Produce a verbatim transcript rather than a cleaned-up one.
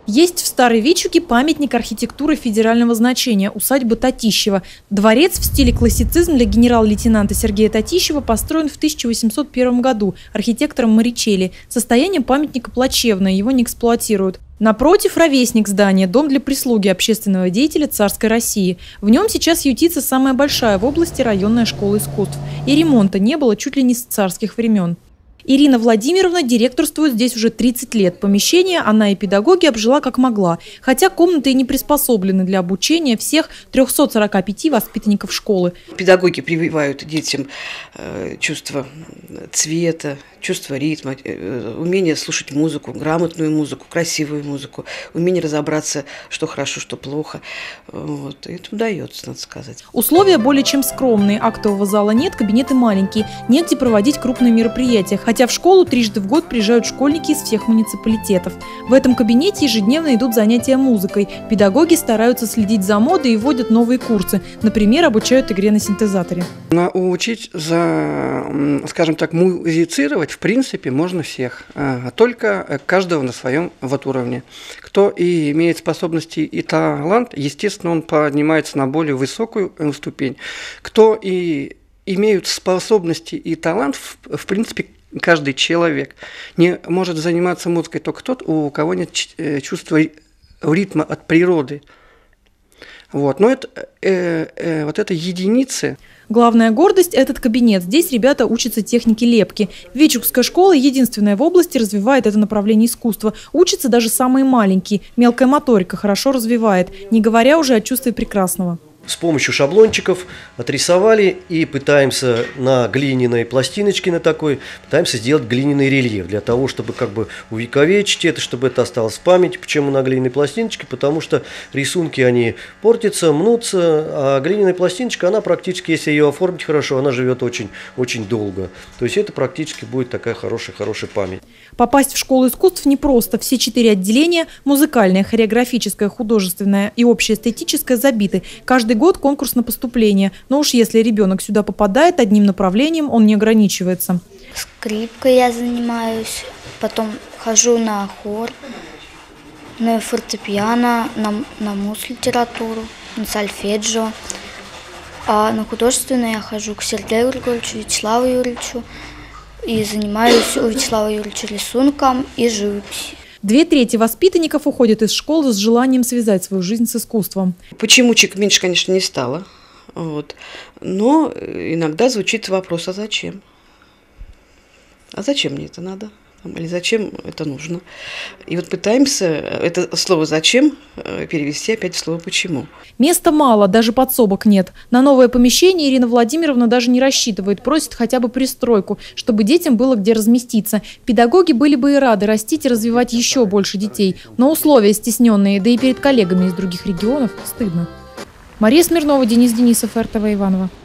Есть в Старой Вичуге памятник архитектуры федерального значения – усадьба Татищева. Дворец в стиле классицизм для генерал-лейтенанта Сергея Татищева построен в тысяча восемьсот первом году архитектором Маричелли. Состояние памятника плачевное, его не эксплуатируют. Напротив – ровесник здания, дом для прислуги общественного деятеля царской России. В нем сейчас ютится самая большая в области районная школа искусств. И ремонта не было чуть ли не с царских времен. Ирина Владимировна директорствует здесь уже тридцать лет. Помещение она и педагоги обжила как могла. Хотя комнаты и не приспособлены для обучения всех трёхсот сорока пяти воспитанников школы. Педагоги прививают детям чувство цвета, чувство ритма, умение слушать музыку, грамотную музыку, красивую музыку, умение разобраться, что хорошо, что плохо. Вот. И это удается, надо сказать. Условия более чем скромные. Актового зала нет, кабинеты маленькие. Негде проводить крупные мероприятия. Хотя в школу трижды в год приезжают школьники из всех муниципалитетов. В этом кабинете ежедневно идут занятия музыкой. Педагоги стараются следить за модой и вводят новые курсы. Например, обучают игре на синтезаторе. Научить, за, скажем так, музицировать в принципе можно всех, а только каждого на своем вот уровне. Кто и имеет способности и талант, естественно, он поднимается на более высокую ступень. Кто и имеют способности и талант, в, в принципе, каждый человек. Не может заниматься музыкой только тот, у кого нет чувства ритма от природы. Вот. Но это, э, э, вот это единицы. Главная гордость – этот кабинет. Здесь ребята учатся технике лепки. Вичугская школа единственная в области развивает это направление искусства. Учатся даже самые маленькие. Мелкая моторика хорошо развивает, не говоря уже о чувстве прекрасного. С помощью шаблончиков отрисовали и пытаемся на глиняной пластиночке, на такой, пытаемся сделать глиняный рельеф, для того, чтобы как бы увековечить это, чтобы это осталось в памяти. Почему на глиняной пластиночке? Потому что рисунки, они портятся, мнутся, а глиняная пластиночка, она практически, если ее оформить хорошо, она живет очень, очень долго. То есть это практически будет такая хорошая, хорошая память. Попасть в школу искусств непросто. Все четыре отделения – музыкальное, хореографическое, художественное и общеэстетическое – забиты. Каждый год конкурс на поступление. Но уж если ребенок сюда попадает одним направлением, он не ограничивается. Скрипкой я занимаюсь, потом хожу на хор, на фортепиано, на, на муз-литературу, на сольфеджио. А на художественное я хожу к Сергею Григорьевичу, Вячеславу Юрьевичу и занимаюсь у Вячеслава Юрьевича рисунком и живописью. Две трети воспитанников уходят из школы с желанием связать свою жизнь с искусством. Почемучек меньше, конечно, не стало. Вот. Но иногда звучит вопрос, а зачем? А зачем мне это надо? Или зачем это нужно? И вот пытаемся это слово «зачем» перевести опять в слово «почему». Места мало, даже подсобок нет. На новое помещение Ирина Владимировна даже не рассчитывает, просит хотя бы пристройку, чтобы детям было где разместиться. Педагоги были бы и рады растить и развивать еще больше детей, но условия стесненные, да и перед коллегами из других регионов стыдно. Мария Смирнова, Денис Денисов, эр тэ вэ Иваново.